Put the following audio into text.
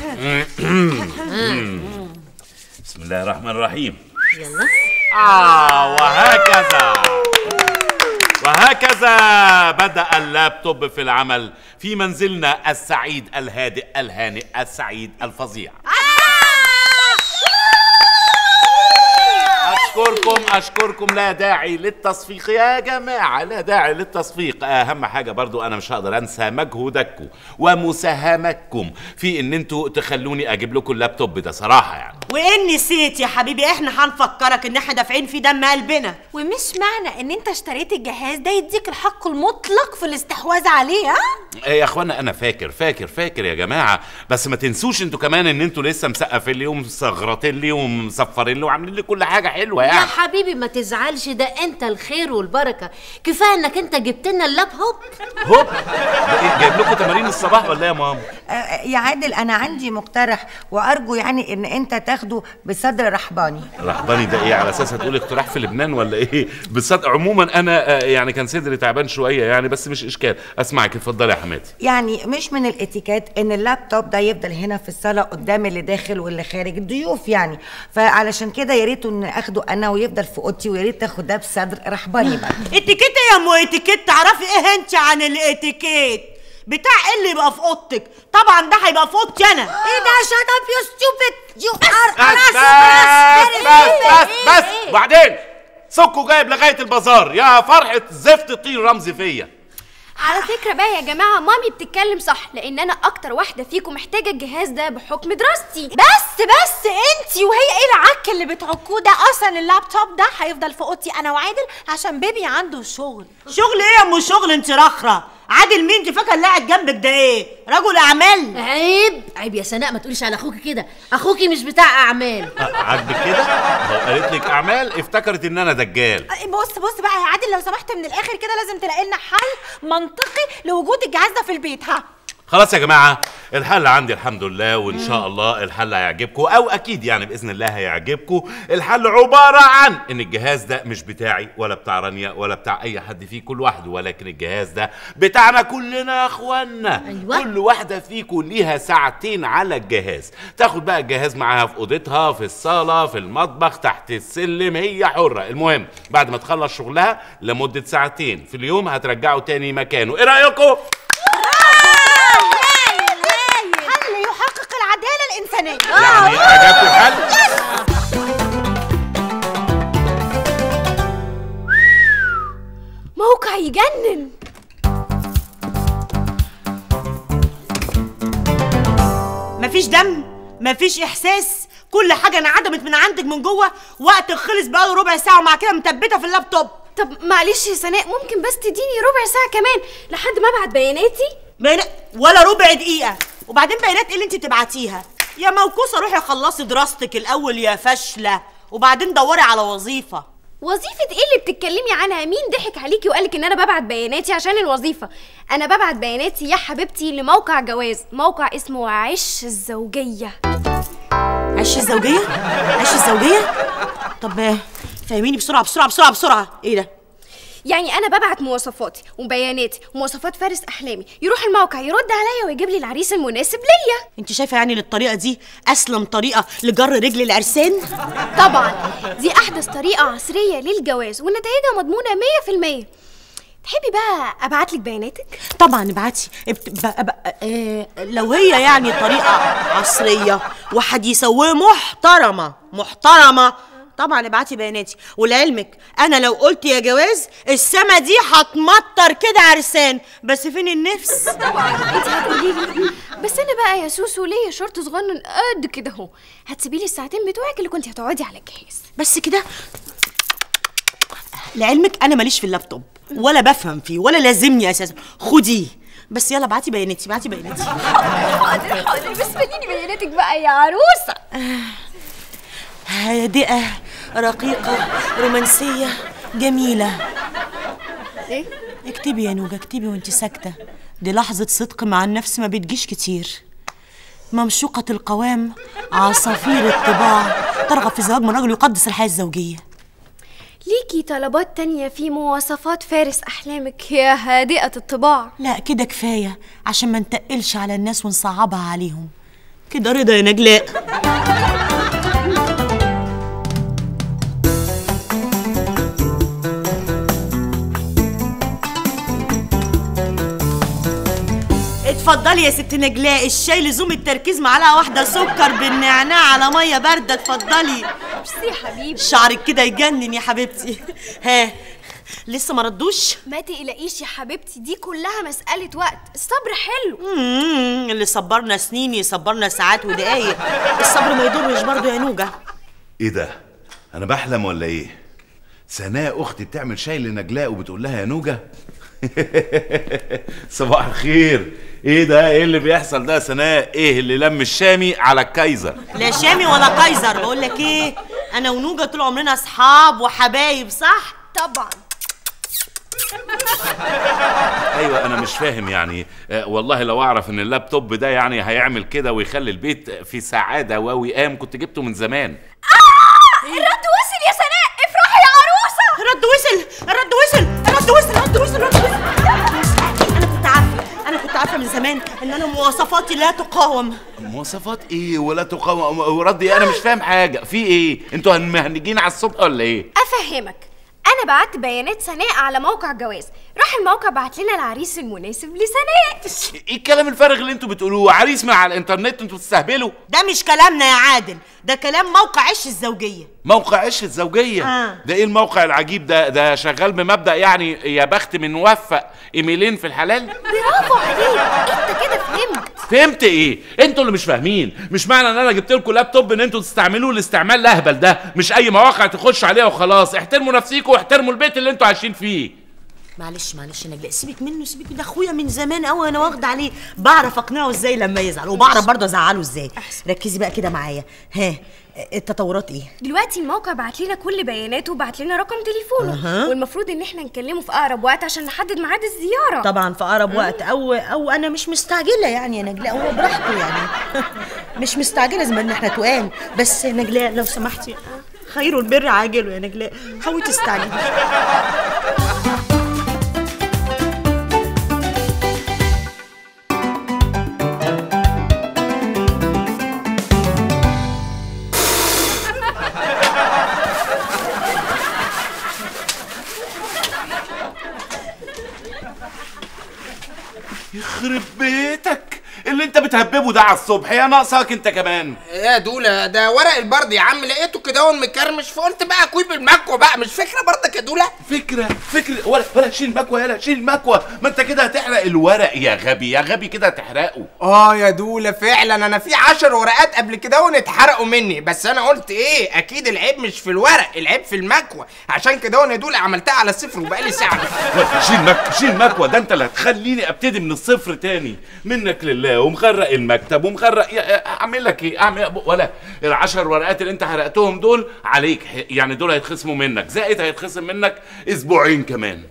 بسم الله الرحمن الرحيم. يلا. وهكذا بدأ اللابتوب في العمل في منزلنا السعيد الهادئ الهانئ السعيد الفظيع. أشكركم. لا داعي للتصفيق يا جماعة، لا داعي للتصفيق. أهم حاجة برضو أنا مش هقدر أنسى مجهودكم ومساهمتكم في إن انتوا تخلوني أجيب لكم اللابتوب ده صراحة يعني. وإن نسيت يا حبيبي، إحنا هنفكرك إن إحنا دافعين في دم قلبنا. ومش معنى إن أنت اشتريت الجهاز ده يديك الحق المطلق في الاستحواذ عليه. يا اخوانا انا فاكر يا جماعه، بس ما تنسوش انتوا كمان ان انتوا لسه مسقفين لي ومصغرتين لي ومصفرين لي وعاملين لي كل حاجه حلوه يعني. يا حبيبي ما تزعلش، ده انت الخير والبركه، كفايه انك انت جبت لنا اللاب هوب. ده ايه جايب لكم تمارين الصباح ولا ايه يا ماما؟ يا عادل انا عندي مقترح وارجو يعني ان انت تاخده بصدر رحباني. رحباني ده ايه؟ على اساس هتقول اقتراح في لبنان ولا ايه؟ بصدق عموما انا يعني كان صدري تعبان شويه يعني، بس مش اشكال. اسمعك اتفضلي يا حماتي. يعني مش من الاتيكيت ان اللابتوب ده يفضل هنا في الصاله قدام اللي داخل واللي خارج الضيوف يعني، فعلشان كده يا ريت ان اخده انا ويفضل في اوضتي، ويا ريت تاخد ده بصدر رحباني بقى. اتيكيت يا ام اتيكيت؟ تعرفي ايه انت عن الاتيكيت؟ بتاع ايه اللي يبقى في اوضتك؟ طبعا ده هيبقى في اوضتي انا. ايه ده؟ شات اب يو ستوبid يو بس وبعدين سكوا جايب لغايه البازار يا فرحه زفت طين رمزي فيا. على فكرة بقى يا جماعة مامي بتتكلم صح، لأن أنا أكتر واحدة فيكم محتاجة الجهاز ده بحكم دراستي. بس انتي وهي ايه العك اللي بتعكوه ده؟ اصلا اللابتوب ده هيفضل في اوضتي انا وعادل عشان بيبي عنده شغل. شغل ايه يا ام شغل؟ انت رخرة. عادل مين؟ انت فاكره اللي قاعد جنبك ده ايه؟ رجل اعمال. عيب يا سناء، ما تقوليش على اخوكي كده، اخوكي مش بتاع اعمال. عاجبك كده؟ هو قالت لك اعمال افتكرت ان انا دجال. بص بقى يا عادل، لو سمحت من الاخر كده لازم تلاقي لنا حل منطقي لوجود الجهاز ده في البيت. خلاص يا جماعه الحل عندي الحمد لله، وان شاء الله الحل هيعجبكم، او اكيد يعني باذن الله هيعجبكم. الحل عباره عن ان الجهاز ده مش بتاعي ولا بتاع رانيا ولا بتاع اي حد فيكم لوحده، ولكن الجهاز ده بتاعنا كلنا يا اخوانا. أيوة. كل واحده فيكم ليها ساعتين على الجهاز، تاخد بقى الجهاز معاها في اوضتها، في الصاله، في المطبخ، تحت السلم، هي حره. المهم بعد ما تخلص شغلها لمده ساعتين في اليوم هترجعه تاني مكانه. ايه رايكم؟ يعني عجبكم الحل؟ موقع يجنن. مفيش دم، مفيش احساس، كل حاجه انعدمت من عندك من جوه. وقتك خلص بقاله ربع ساعه ومع كده مثبته في اللابتوب. طب معلش يا سناء، ممكن بس تديني ربع ساعة كمان لحد ما ابعت بياناتي؟ ولا ربع دقيقه. وبعدين بيانات ايه اللي انت بتبعتيها يا موكوسه؟ روحي خلصي دراستك الاول يا فاشله، وبعدين دوري على وظيفه. وظيفة ايه اللي بتتكلمي عنها؟ مين ضحك عليكي وقالك ان انا ببعت بياناتي عشان الوظيفة؟ انا ببعت بياناتي يا حبيبتي لموقع جواز، موقع اسمه عش الزوجية. عش الزوجية؟ عش الزوجية؟ طب فهميني بسرعة. ايه ده؟ يعني انا ببعت مواصفاتي وبياناتي ومواصفات فارس احلامي، يروح الموقع يرد عليا ويجيب لي العريس المناسب ليا. انت شايفه يعني ان الطريقه دي اسلم طريقه لجر رجل العرسان؟ طبعا دي احدث طريقه عصريه للجواز ونتائجها مضمونه 100%. تحبي بقى ابعت لك بياناتك؟ طبعا ابعتي. لو هي يعني طريقه عصريه وحديثه ومحترمه طبعا ابعتي بياناتي. ولعلمك انا لو قلت يا جواز السما دي هتمطر كده عرسان، بس فين النفس؟ طبعا انت هتقولي لي، بس انا بقى يا سوسو ليا شرط صغنن قد كده اهو، هتسيبي لي الساعتين بتوعك اللي كنت هتقعدي على الجهاز بس كده. لعلمك انا ماليش في اللابتوب ولا بفهم فيه ولا لازمني اساسا. خديه بس، يلا ابعتي بياناتي. حاضر بس فنيني بياناتك بقى يا عروسه. هادئة رقيقة رومانسية جميلة. ايه؟ اكتبي يا نوجة، اكتبي وانت ساكتة. دي لحظة صدق مع النفس ما بتجيش كتير. ممشوقة القوام، عصافير الطباع، ترغب في الزواج من رجل يقدس الحياة الزوجية. ليكي طلبات تانية في مواصفات فارس أحلامك يا هادئة الطباع؟ لا كده كفاية عشان ما نتقلش على الناس ونصعبها عليهم. كده رضا يا نجلاء. اتفضلي يا ست نجلاء، الشاي لزوم التركيز، معلقه واحده سكر بالنعناع على ميه بارده. اتفضلي. ميرسي يا حبيبي. شعرك كده يجنن يا حبيبتي. ها لسه ما ردوش؟ ما تقلقيش يا حبيبتي، دي كلها مسألة وقت، الصبر حلو. اللي صبرنا سنين يصبرنا ساعات ودقايق، الصبر ما يضرش برضه يا نوجة. ايه ده؟ انا بحلم ولا ايه؟ سناء اختي بتعمل شاي لنجلاء وبتقول لها يا نوجة؟ صباح الخير. ايه ده؟ ايه اللي بيحصل ده يا سناء؟ ايه اللي لم الشامي على الكايزر؟ لا شامي ولا قيصر، بقول لك ايه، انا ونوجة طول عمرنا اصحاب وحبايب، صح؟ طبعا. ايوه انا مش فاهم يعني. والله لو اعرف ان اللابتوب ده يعني هيعمل كده ويخلي البيت في سعاده ووئام كنت جبته من زمان. الرد وصل يا سناء، افرحي يا عروسه. الرد وصل، الرد وصل، الرد وصل، الرد وصل، الرد وصل. انا كنت عارفه من زمان ان انا مواصفاتي لا تقاوم. مواصفات ايه ولا تقاوم وردي؟ انا مش فاهم حاجه. في ايه؟ انتوا مهنجين على الصبح ولا ايه؟ افهمك، انا بعت بيانات سناء على موقع جواز، راح الموقع بعت لنا العريس المناسب لسناء. ايه الكلام الفارغ اللي انتوا بتقولوه؟ عريس من على الانترنت؟ انتوا بتستهبلوا. ده مش كلامنا يا عادل، ده كلام موقع عش الزوجيه. موقع عش الزوجيه؟ ده ايه الموقع العجيب ده؟ ده شغال بمبدأ يعني يا بخت من وفق ايميلين في الحلال. برافو عليك، انت كده فهمت. فهمت ايه؟ انتوا اللي مش فاهمين. مش معنى ان انا جبت لكم لابتوب ان انتوا تستعملوه الاستعمال الاهبل ده. مش اي مواقع تخش عليها وخلاص. احترموا نفسيكم واحترموا البيت اللي انتوا عايشين فيه. معلش يا نجلاء، سيبك منه، سيبك، ده اخويا من زمان قوي، انا واخده عليه، بعرف اقنعه ازاي لما يزعل، وبعرف برضه ازعله ازاي. ركزي بقى كده معايا. ها التطورات ايه؟ دلوقتي الموقع بعت لنا كل بياناته وبعت لنا رقم تليفونه، والمفروض ان احنا نكلمه في اقرب وقت عشان نحدد ميعاد الزياره. طبعا في اقرب وقت، او انا مش مستعجله يعني يا نجلاء، هو براحته يعني. مش مستعجله زي ما احنا توقان. بس يا نجلاء لو سمحتي، خير البر عاجله يا نجلاء، حاولي تستعجلي. يخرب بيتك اللي انت بتهببه ده على الصبح، يا ناقصك انت كمان. يا دوله ده ورق البرد يا عم، لقيته كده مكرمش فقلت بقى اكوي بالمكوه بقى. مش فكره برضك يا دوله؟ فكره ولا شيل مكوه، يلا شيل مكوه. ما انت كده هتحرق الورق يا غبي، يا غبي كده هتحرقه. يا دوله فعلا انا في 10 ورقات قبل كده اتحرقوا مني، بس انا قلت ايه، اكيد العيب مش في الورق، العيب في المكوه. عشان كده يا دوله عملتها على الصفر وبقالي ساعه. شيل مكوه، ده انت اللي هتخليني ابتدي من الصفر تاني. منك لله، ومغرق المكتب ومغرق. اعمل لك ايه؟ اعمل ولا ال10 ورقات اللي انت حرقتهم دول عليك، يعني دول هيتخصموا منك، زائد هيتخصم منك اسبوعين كمان.